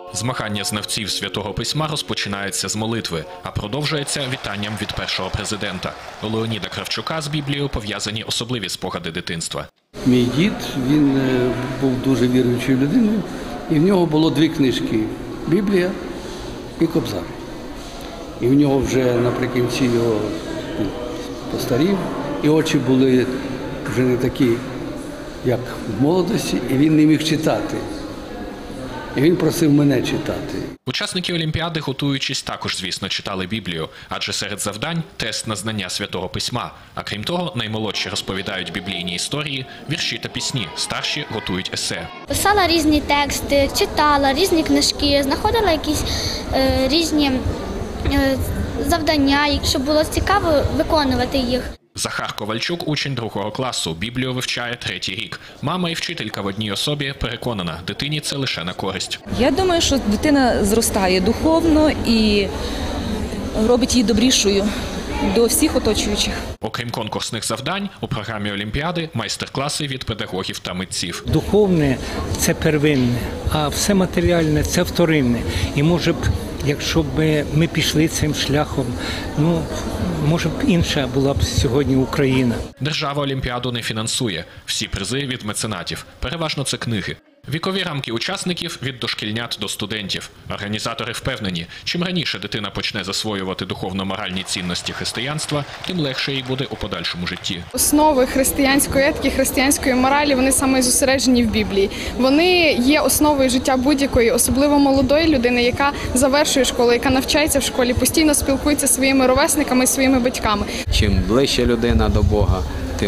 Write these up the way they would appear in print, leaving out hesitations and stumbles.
Змагання знавців Святого Письма розпочинається з молитви, а продовжується вітанням від першого президента. У Леоніда Кравчука з Біблією пов'язані особливі спогади дитинства. Мій дід, він був дуже віруючою людиною, і в нього було дві книжки – Біблія і Кобзар. І в нього вже наприкінці його постарів, і очі були вже не такі, як в молодості, і він не міг читати. І він просив мене читати. Учасники Олімпіади, готуючись, також, звісно, читали Біблію, адже серед завдань – тест на знання Святого Письма. А крім того, наймолодші розповідають біблійні історії, вірші та пісні, старші готують есе. Писала різні тексти, читала різні книжки, знаходила якісь різні завдання, щоб було цікаво виконувати їх. Захар Ковальчук – учень 2 класу, Біблію вивчає 3-й рік. Мама і вчителька в одній особі переконана, дитині це лише на користь. Я думаю, що дитина зростає духовно і робить її добрішою до всіх оточуючих. Окрім конкурсних завдань, у програмі Олімпіади – майстер-класи від педагогів та митців. Духовне – це первинне, а все матеріальне – це вторинне. І може б, якщо б ми пішли цим шляхом, може б інша була б сьогодні Україна. Держава Олімпіаду не фінансує. Всі призи від меценатів. Переважно це книги. Вікові рамки учасників – від дошкільнят до студентів. Організатори впевнені, чим раніше дитина почне засвоювати духовно-моральні цінності християнства, тим легше їй буде у подальшому житті. Основи християнської етики, християнської моралі, вони саме зосереджені в Біблії. Вони є основою життя будь-якої, особливо молодої людини, яка завершує школу, яка навчається в школі, постійно спілкується зі своїми ровесниками і своїми батьками. Чим ближче людина до Бога,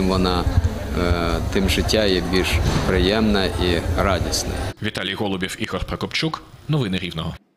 тим життя є більш приємне і радісне. Віталій Голубів, Ігор Прокопчук. Новини Рівного.